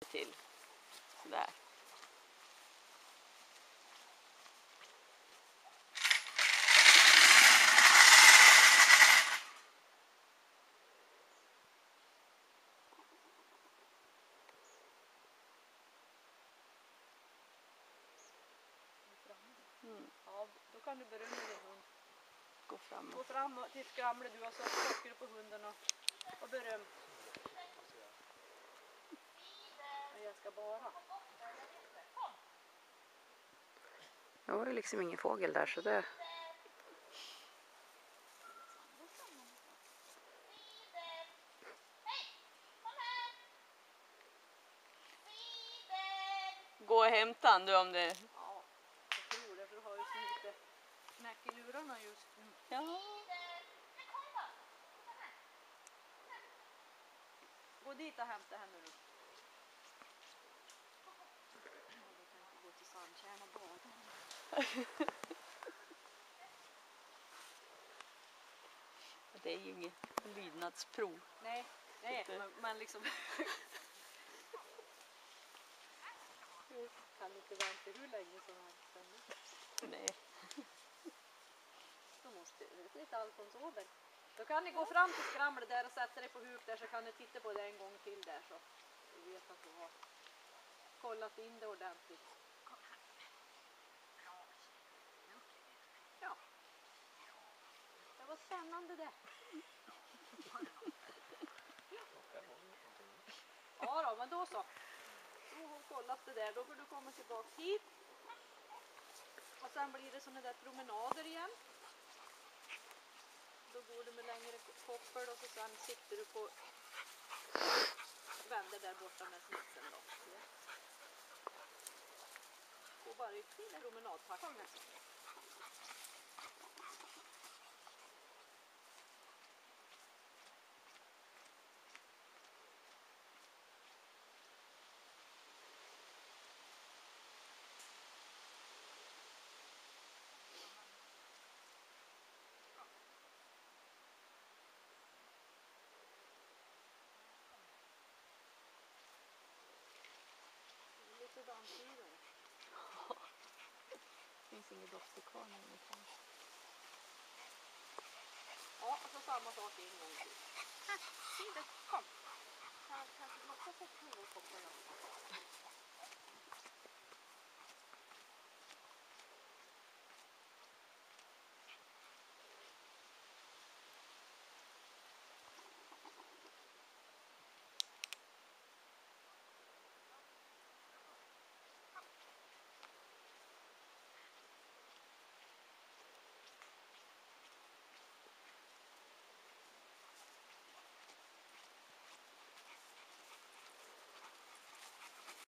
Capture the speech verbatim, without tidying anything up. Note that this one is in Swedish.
till. Sådär. Mm. Ja, då kan du berömma din hund. Gå framåt. Gå fram till skramlet du har så plockar du på hunden och, och beröm. Men jag ska bara. Det var ju liksom ingen fågel där så det... Gå och hämta han du om det... Ja, jag tror det för du har ju så lite knäck i lurarna just nu. Ja. Gå dit och hämta henne nu. Jag tänkte gå till Sandtjärn och bada. Det är ju inget lydnadsprov. Nej, nej, men, men liksom... kan inte vänta hur länge som helst. Nej. Då måste det lite Alfons Åberg. Då kan ni gå fram till skramlet där och sätta dig på huk där så kan ni titta på det en gång till där så du vet att du har kollat in det ordentligt. Ja. Det var spännande det. Ja då, men då så. Då har hon kollat det där. Då får du komma tillbaka hit. Och sen blir det såna där promenader igen. Då går du med längre koppel och så sen sitter du på vänder där borta med snitten då. Och bara ytterligare promenadtakt. Lite dammsugare. Det finns inget doft kvar nu. Ja, och så samma sak en gång till. Här, kom. Här, här, man ska få prova kopparna.